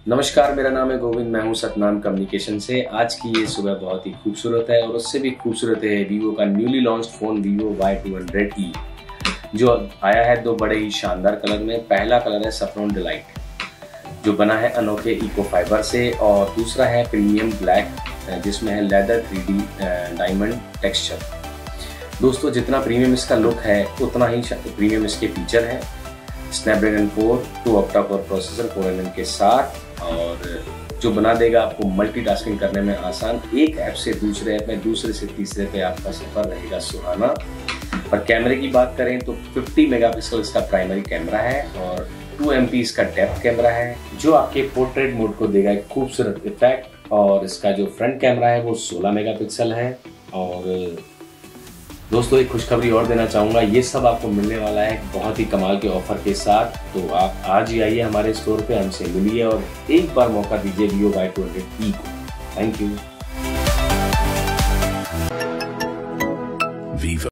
नमस्कार, मेरा नाम है गोविंद। मैं हूं सतनाम कम्युनिकेशन से। आज की ये सुबह बहुत ही खूबसूरत है और उससे भी खूबसूरत है वीवो का newly launched phone Vivo Y200e, जो आया है दो बड़े ही शानदार कलर में। पहला कलर है सैफरॉन डिलाइट, जो बना है अनोखे इको फाइबर से, और दूसरा है प्रीमियम ब्लैक, जिसमें है लेदर 3D डायमंड टेक्सचर। दोस्तों, जितना प्रीमियम इसका लुक है उतना ही प्रीमियम इसके फीचर है। Snapdragon 4 2 octa core processor 4nm के साथ, और जो बना देगा आपको मल्टीटास्किंग करने में आसान। एक ऐप से दूसरे ऐप में, दूसरे से तीसरे पे आपका सफर रहेगा सुहाना। और कैमरे की बात करें तो 50 मेगापिक्सल इसका प्राइमरी कैमरा है और 2 MP इसका डेप्थ कैमरा है, जो आपके पोर्ट्रेट मोड को देगा एक खूबसूरत इफेक्ट। और इसका जो फ्रंट कैमरा है वो 16 मेगापिक्सल है। और दोस्तों, एक खुशखबरी और देना चाहूँगा, ये सब आपको मिलने वाला है बहुत ही कमाल के ऑफर के साथ। तो आप आज ही आइए हमारे स्टोर पे, हमसे मिलिए और एक बार मौका दीजिए वीवो Y200e को। Thank you.